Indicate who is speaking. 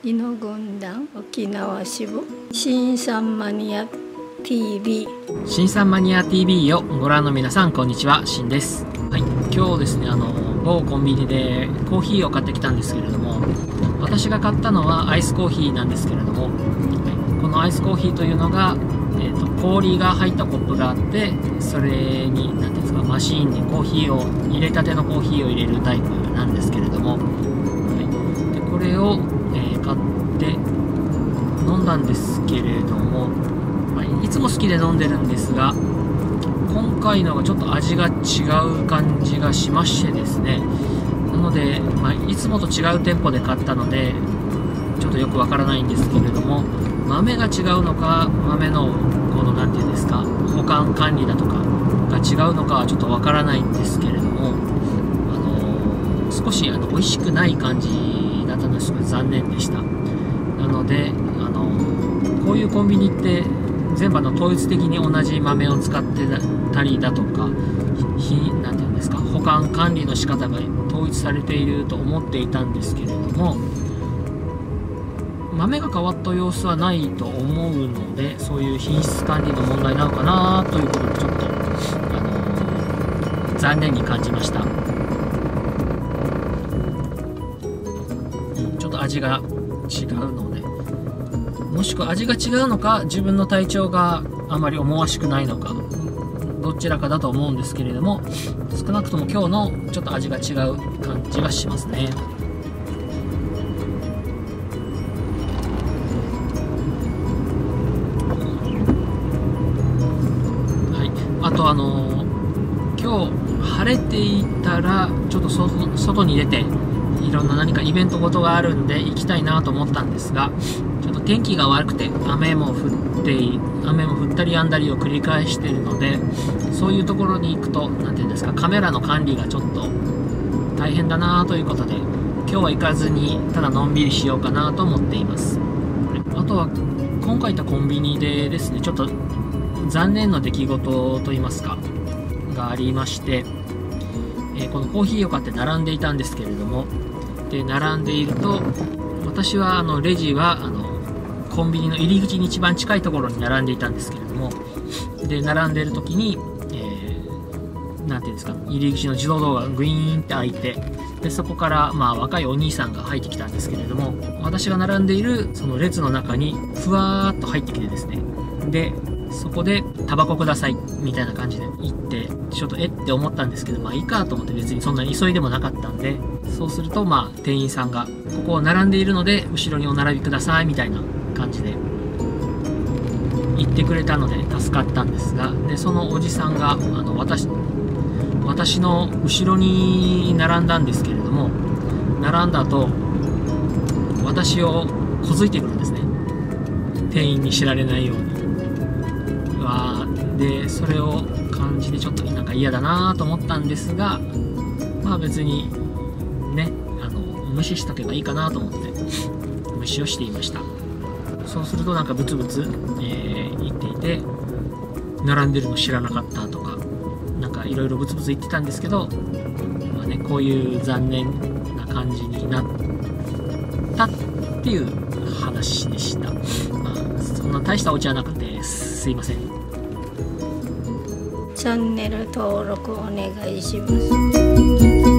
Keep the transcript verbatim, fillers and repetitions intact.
Speaker 1: イノ軍団沖縄支部新さんマニア ティービー
Speaker 2: 新さんマニア ティービー をご覧の皆さんこんにちは、しんです。はい、今日ですねあの某コンビニでコーヒーを買ってきたんですけれども、私が買ったのはアイスコーヒーなんですけれども、はい、このアイスコーヒーというのが、えーと、氷が入ったコップがあって、それに何ていうんですか、マシーンでコーヒーを入れたてのコーヒーを入れるタイプなんですけれども、はい、でこれを、えー、買って飲んだんですけれども、まあ、いつも好きで飲んでるんですが、今回のがちょっと味が違う感じがしましてですね、なので、まあ、いつもと違う店舗で買ったのでちょっとよくわからないんですけれども、豆が違うのか、豆のこの何て言うんですか、保管管理だとかが違うのかはちょっとわからないんですけれども、あのー、少しあの美味しくない感じだったのですごい残念でした。なので、あのー、こういうコンビニって全部あの統一的に同じ豆を使ってたりだとか、ひなんていうんですか、保管管理の仕方が統一されていると思っていたんですけれども、豆が変わった様子はないと思うので、そういう品質管理の問題なのかなということで、ちょっと、あのー、残念に感じました。うん、ちょっと味が違うので、もしくは味が違うのか、自分の体調があまり思わしくないのか、どちらかだと思うんですけれども、少なくとも今日のちょっと味が違う感じがしますね。はい、あとあのー、今日晴れていたらちょっと外に出ていろんな何かイベントごとがあるんで行きたいなと思ったんですが、ちょっと天気が悪くて雨も降って雨も降ったり止んだりを繰り返しているので、そういうところに行くと何ていうんですか、カメラの管理がちょっと大変だなということで、今日は行かずにただのんびりしようかなと思っています。あとは今回行ったコンビニでですね、ちょっと残念な出来事といいますかがありまして、えー、このコーヒーを買って並んでいたんですけれども、で並んでいると、私はあのレジはあのコンビニの入り口に一番近いところに並んでいたんですけれども、で並んでいる時に、えー、なんていうんですか、入り口の自動ドアがグイーンって開いて、でそこからまあ若いお兄さんが入ってきたんですけれども、私が並んでいるその列の中にふわーっと入ってきてですね、でそこでタバコくださいみたいな感じで言って、ちょっとえって思ったんですけど、まあいいかと思って、別にそんなに急いでもなかったんで、そうするとまあ店員さんがここを並んでいるので後ろにお並びくださいみたいな感じで言ってくれたので助かったんですが、でそのおじさんがあの 私, 私の後ろに並んだんですけれども、並んだ後私を小づいてくるんですね、店員に知られないように。わでそれを感じてちょっとなんか嫌だなと思ったんですが、まあ別にね、あの無視しとけばいいかなと思って無視をしていました。そうするとなんかブツブツ、えー、言っていて、並んでるの知らなかったとか、なんかいろいろブツブツ言ってたんですけど、まあね、こういう残念な感じになったっていう話でした。まあそんな大したオチはなくてすいません。
Speaker 1: チャンネル登録お願いします。